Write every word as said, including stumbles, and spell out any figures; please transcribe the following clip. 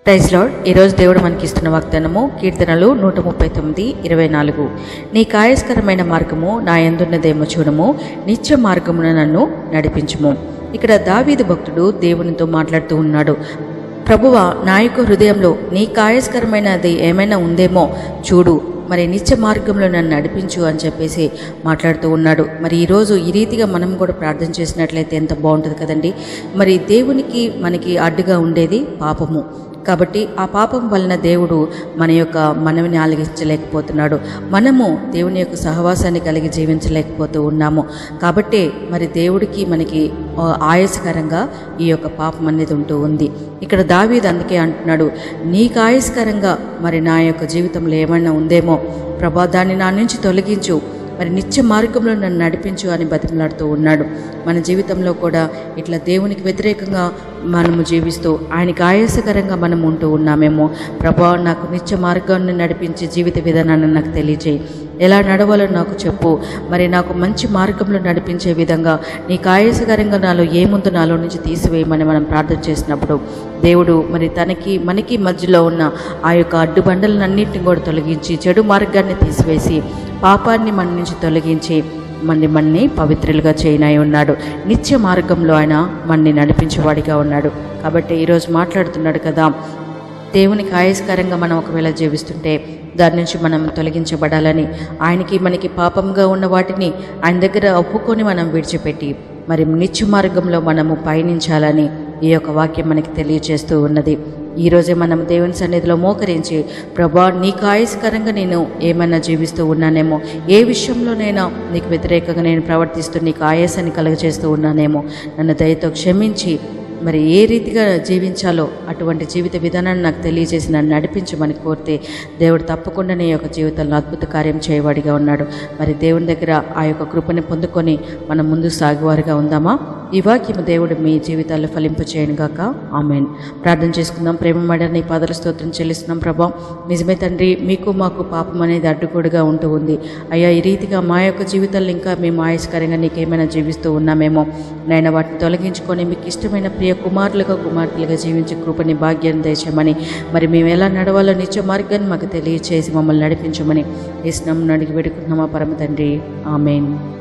Praise lord. ఈరోజు దేవుడు మనకి ఇస్తున్న వాగ్దానము కీర్తనలు నూట ముప్పై తొమ్మిది ఇరవై నాలుగు. నీ కాయస్కరమైన మార్గము నా యందున్నదేమో చూడము, నిత్య మార్గమున నన్ను నడిపించుము. ఇక్కడ దావీదు భక్తుడు దేవునితో మాట్లాడుతూ ఉన్నాడు. ప్రభువా, నా యొక్క హృదయంలో నీ కాయస్కరమైనది ఏమైనా ఉందేమో చూడు, మరి నిత్య మార్గంలో నన్ను నడిపించు అని చెప్పేసి మాట్లాడుతూ ఉన్నాడు. మరి ఈరోజు ఈ రీతిగా మనం కూడా ప్రార్థన చేసినట్లయితే ఎంత బాగుంటుంది కదండి. మరి దేవునికి మనకి అడ్డుగా ఉండేది పాపము. కాబట్టి ఆ పాపం వలన దేవుడు మన యొక్క మనవిని ఆలగించలేకపోతున్నాడు. మనము దేవుని యొక్క సహవాసాన్ని కలిగి జీవించలేకపోతూ ఉన్నాము. కాబట్టి మరి దేవుడికి మనకి ఆయాసకరంగా ఈ యొక్క పాపం అనేది ఉంటూ ఉంది. ఇక్కడ దావీదు అందుకే అంటున్నాడు, నీకు ఆయాసకరంగా మరి నా యొక్క జీవితంలో ఏమైనా ఉందేమో ప్రభా, దాన్ని నా నుంచి తొలగించు, మరి నిత్య మార్గంలో నన్ను నడిపించు అని బతిమలాడుతూ ఉన్నాడు. మన జీవితంలో కూడా ఇట్లా దేవునికి వ్యతిరేకంగా మనము జీవిస్తూ ఆయనకి ఆయాసకరంగా మనం ఉంటూ ఉన్నామేమో. ప్రభా, నాకు నిత్య మార్గాన్ని నడిపించే జీవిత విధానాన్ని నాకు తెలియజేయి, ఎలా నడవాలో నాకు చెప్పు, మరి నాకు మంచి మార్గంలో నడిపించే విధంగా నీకు ఆయాసకరంగా నాలో ఏముందో నాలో నుంచి తీసివేయమని మనం ప్రార్థన చేసినప్పుడు దేవుడు మరి తనకి మనకి మధ్యలో ఉన్న ఆ యొక్క అడ్డుబండలన్నింటినీ కూడా తొలగించి చెడు మార్గాన్ని తీసివేసి పాపాన్ని మన నుంచి తొలగించి మన్ని మన్ని పవిత్రులుగా చేయనై ఉన్నాడు. నిత్య మార్గంలో ఆయన మన్ని నడిపించేవాడిగా ఉన్నాడు. కాబట్టి ఈరోజు మాట్లాడుతున్నాడు కదా, దేవునికి ఆయాసకరంగా మనం ఒకవేళ జీవిస్తుంటే దాని నుంచి మనం తొలగించబడాలని, ఆయనకి మనకి పాపంగా ఉన్న వాటిని ఆయన దగ్గర ఒప్పుకొని మనం విడిచిపెట్టి మరి నిత్య మార్గంలో మనము పయనించాలని ఈ యొక్క వాక్యం మనకి తెలియజేస్తూ ఉన్నది. ఈరోజే మనం దేవుని సన్నిధిలో మోకరించి, ప్రభా, నీకు ఆయాసకరంగా నేను ఏమైనా జీవిస్తూ ఉన్నానేమో, ఏ విషయంలోనైనా నీకు వ్యతిరేకంగా నేను ప్రవర్తిస్తూ నీకు ఆయాసాన్ని కలుగజేస్తూ ఉన్నానేమో, నన్ను దయతో క్షమించి మరి ఏ రీతిగా జీవించాలో అటువంటి జీవిత విధానాన్ని నాకు తెలియజేసి నన్ను నడిపించమని కోరితే దేవుడు తప్పకుండా నీ యొక్క జీవితంలో అద్భుత కార్యం చేయవాడిగా ఉన్నాడు. మరి దేవుని దగ్గర ఆ యొక్క కృపని పొందుకొని మనం ముందుకు సాగువారుగా ఉందామా? ఈ వాక్యము దేవుడు మీ జీవితాల్లో ఫలింపచేయను గాక. ఆమేన్. ప్రార్థన చేసుకుందాం. ప్రేమమడ నీ పాదాల స్తోత్రం చెల్లిస్తున్నాం ప్రభా. నిజమే తండ్రి, మీకు మాకు పాపం అనేది అడ్డుగోడుగా ఉంటూ ఉంది అయ్యా. ఈ రీతిగా మా యొక్క జీవితాల్లో ఇంకా మేము ఆయాసకరంగా నీకేమైనా జీవిస్తూ ఉన్నామేమో నైనా వాటిని తొలగించుకొని మీకు ఇష్టమైన ప్రియ కుమారులుగా కుమార్తెలుగా జీవించే కృపని భాగ్యాన్ని దయచేయమని, మరి మేము ఎలా నడవాలో నిత్య మార్గాన్ని మాకు తెలియచేసి మమ్మల్ని నడిపించమని యేసు నామమున అడిగి వేడుకుంటున్నామా పరమ తండ్రి. ఆమేన్.